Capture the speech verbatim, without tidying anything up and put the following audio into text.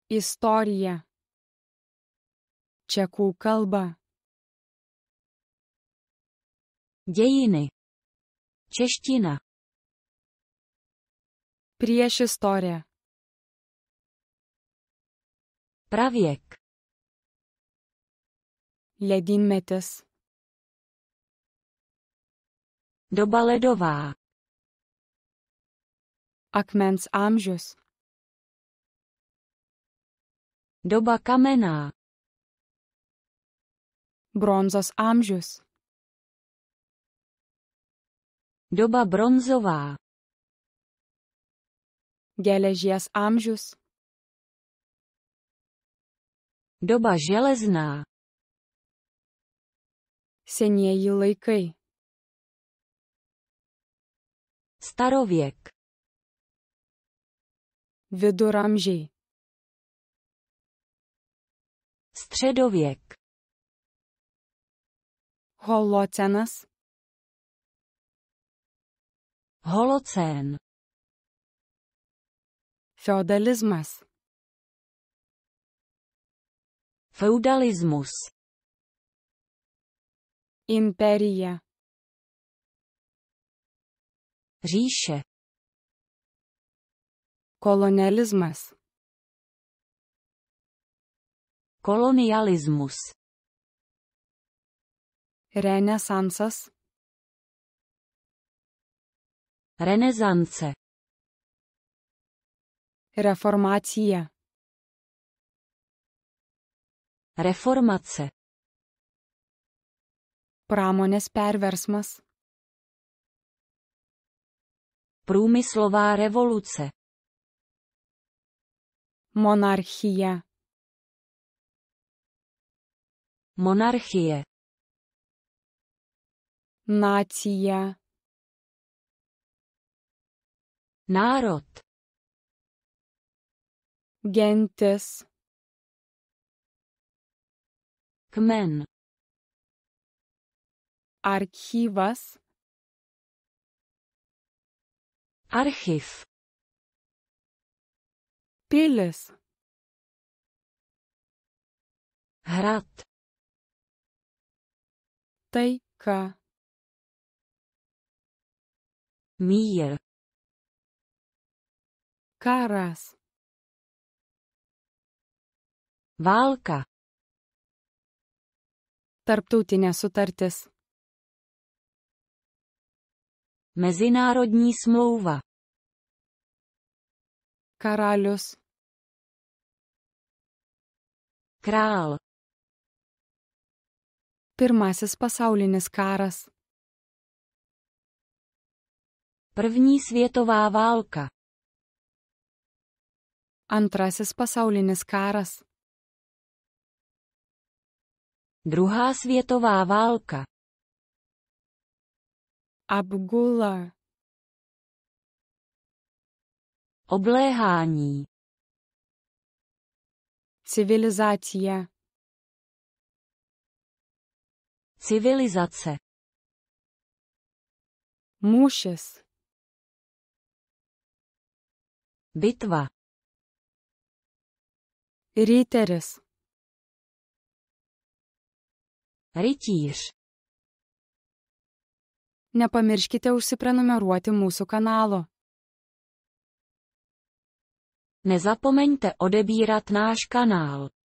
Istorija. Čekų kalba. Dějiny. Čeština. Priešistorė. Pravěk. Ledynmetis. Doba ledová. Akmens amžius. Doba kamenná. Bronzos amžius. Doba bronzová. Geležies amžius. Doba železná. Senieji laikai. Starověk. Viduramžiai. Středověk. Holocenas. Holocén. Feodalizmas. Feudalismus. Imperija. Říše. Kolonializmas. Kolonialismus. Renesansas. Renesance. Reformacija. Reformace. Pramonės perversmas. Průmyslová revoluce. Monarchija. Monarchie. Nacija. Národ. Gentis. Kmen. Archyvas. Archiv. Pilis. Hrad. Taika. Mír. Karas. Válka. Tarptautinė sutartis. Mezinárodní smlouva. Karalius. Král. Pirmasis pasaulinis karas. První světová válka. Antrasis pasaulinis karas. Druhá světová válka. Apgula. Obléhání. Civilizacija. Civilizace. Mūšis. Bitva. Riteris. Rytíř. Nepamirškite užsiprenumeruoti mūsų kanalo. Nezapomeňte odebírat náš kanál.